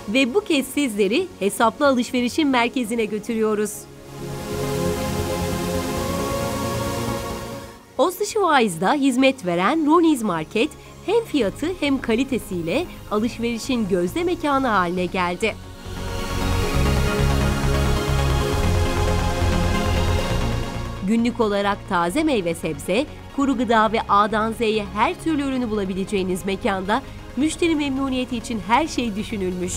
Ve bu kez sizleri hesaplı alışverişin merkezine götürüyoruz. Osterschweiz'da hizmet veren Ronnie's Market hem fiyatı hem kalitesiyle alışverişin gözde mekanı haline geldi. Günlük olarak taze meyve sebze, kuru gıda ve A'dan Z'ye her türlü ürünü bulabileceğiniz mekanda müşteri memnuniyeti için her şey düşünülmüş.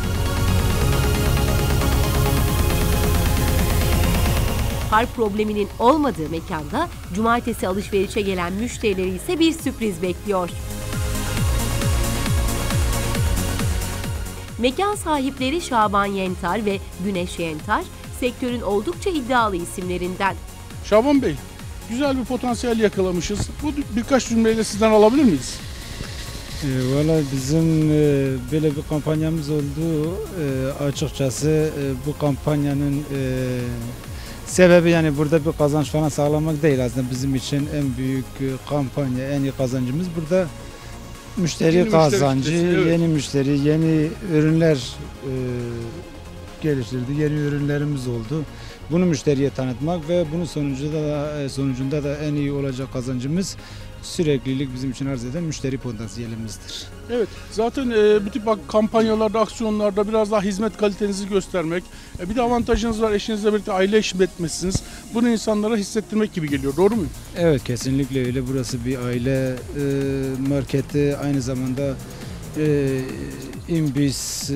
Park probleminin olmadığı mekanda cumartesi alışverişe gelen müşterileri ise bir sürpriz bekliyor. Mekan sahipleri Şaban Yentar ve Güneş Yentar, sektörün oldukça iddialı isimlerinden. Şaban Bey, güzel bir potansiyel yakalamışız. Bu birkaç cümleyle sizden alabilir miyiz? Valla bizim böyle bir kampanyamız oldu. Açıkçası bu kampanyanın sebebi yani burada bir kazanç falan sağlamak değil aslında bizim için en büyük kampanya, en iyi kazancımız burada müşteri Yeni kazancı, müşteri kitlesi, evet. yeni müşteri, yeni ürünler geliştirdi, yeni ürünlerimiz oldu. Bunu müşteriye tanıtmak ve bunun sonucunda da en iyi olacak kazancımız süreklilik bizim için arz eden müşteri potansiyelimizdir. Evet, zaten bu tip kampanyalarda, aksiyonlarda biraz daha hizmet kalitenizi göstermek, bir de avantajınız var, eşinizle birlikte aile işletmesiniz. Bunu insanlara hissettirmek gibi geliyor, doğru mu? Evet, kesinlikle öyle. Burası bir aile marketi, aynı zamanda imbis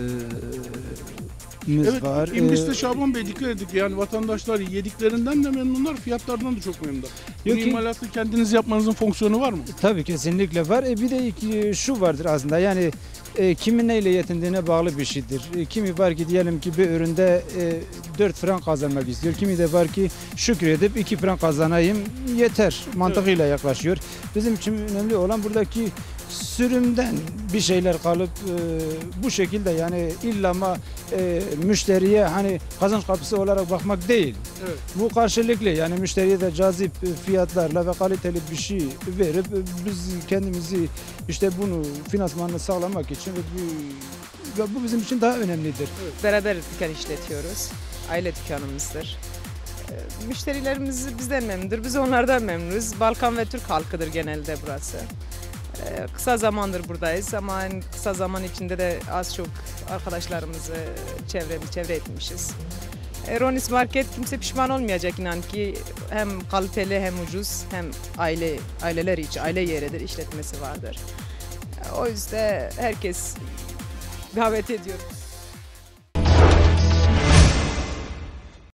Evet, var. İmbis'te Şaban Bey dikkat ettik, yani vatandaşlar yediklerinden de memnunlar, fiyatlardan da çok memnunlar. Bunun imalatını kendiniz yapmanızın fonksiyonu var mı? Tabii kesinlikle var. Bir de şu vardır aslında, yani kimin neyle yetindiğine bağlı bir şeydir. Kimi var ki diyelim ki bir üründe 4 frank kazanmak istiyor. Kimi de var ki şükredip 2 frank kazanayım yeter mantığıyla yaklaşıyor. Bizim için önemli olan buradaki sürümden bir şeyler kalıp bu şekilde, yani illa müşteriye hani kazanç kapısı olarak bakmak değil. Evet. Bu karşılıklı, yani müşteriye de cazip fiyatlarla ve kaliteli bir şey verip biz kendimizi işte bunu finansmanını sağlamak için ve bu bizim için daha önemlidir. Evet. Beraber dükkan işletiyoruz. Aile dükkanımızdır. Müşterilerimiz bizden memnundur, biz onlardan memnunuz. Balkan ve Türk halkıdır genelde burası. Kısa zamandır buradayız ama en kısa zaman içinde de az çok arkadaşlarımızı çevre etmişiz. Ronnie's Market kimse pişman olmayacak, inan ki hem kaliteli hem ucuz hem aileler için aile yeridir, işletmesi vardır. O yüzden herkes davet ediyorum.